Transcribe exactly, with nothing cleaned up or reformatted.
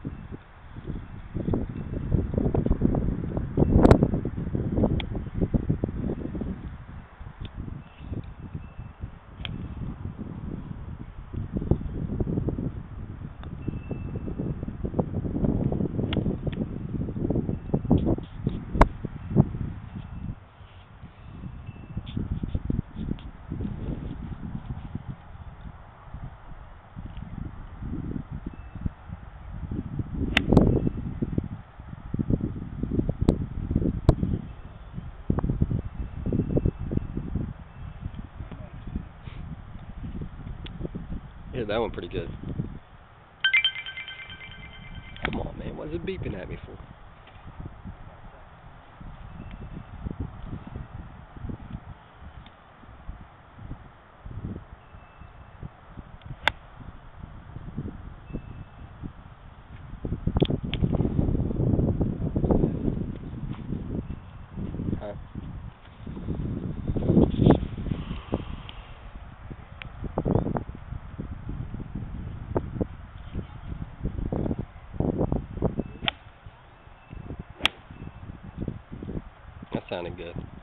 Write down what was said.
Yeah, that one pretty good. Come on, man. What's it beeping at me for? Huh? That sounded good.